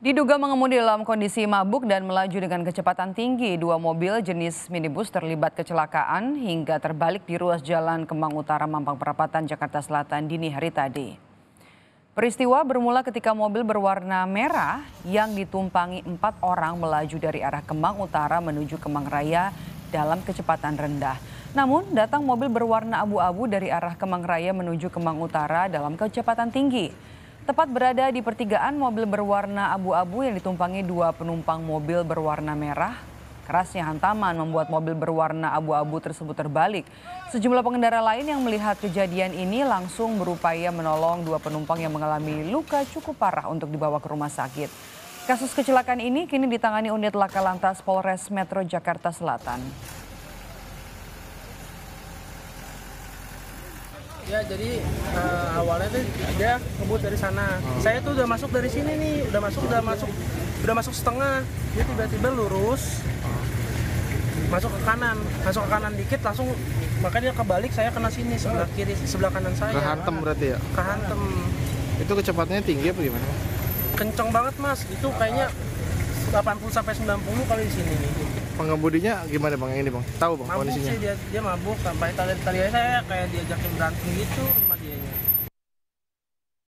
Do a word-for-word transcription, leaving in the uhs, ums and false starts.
Diduga mengemudi dalam kondisi mabuk dan melaju dengan kecepatan tinggi, dua mobil jenis minibus terlibat kecelakaan hingga terbalik di ruas jalan Kemang Utara, Mampang Perapatan, Jakarta Selatan dini hari tadi. Peristiwa bermula ketika mobil berwarna merah yang ditumpangi empat orang melaju dari arah Kemang Utara menuju Kemang Raya dalam kecepatan rendah. Namun datang mobil berwarna abu-abu dari arah Kemang Raya menuju Kemang Utara dalam kecepatan tinggi. Tepat berada di pertigaan, mobil berwarna abu-abu yang ditumpangi dua penumpang mobil berwarna merah. Kerasnya hantaman membuat mobil berwarna abu-abu tersebut terbalik. Sejumlah pengendara lain yang melihat kejadian ini langsung berupaya menolong dua penumpang yang mengalami luka cukup parah untuk dibawa ke rumah sakit. Kasus kecelakaan ini kini ditangani unit Laka Lantas Polres Metro Jakarta Selatan. Ya jadi uh, awalnya tuh dia ngebut dari sana. Oh. Saya tuh udah masuk dari sini nih, udah masuk, udah masuk, udah masuk setengah. Dia tiba-tiba lurus, masuk ke kanan, masuk ke kanan dikit langsung, makanya dia kebalik, saya kena sini sebelah kiri, sebelah kanan saya. Kehantem berarti ya? Kehantem. Itu kecepatannya tinggi apa gimana? Kenceng banget mas, itu kayaknya delapan puluh sampai sembilan puluh kali di sini nih. Pengemudinya gimana bang, yang ini bang? Tahu bang mabuk kondisinya? Sih dia, dia mabuk sampai tadi tadi saya kayak diajakin berantem gitu sama dianya.